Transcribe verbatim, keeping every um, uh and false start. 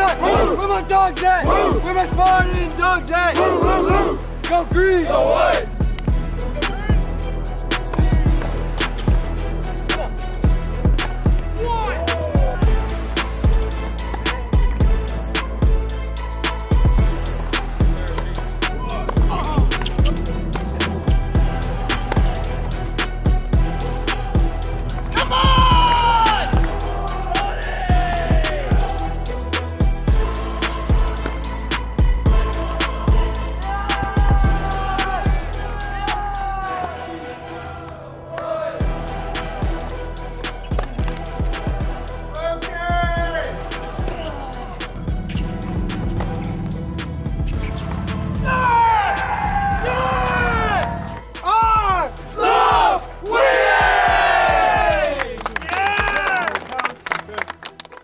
at? Where my dogs at? Where my Spartan dogs at? Go green! Go white!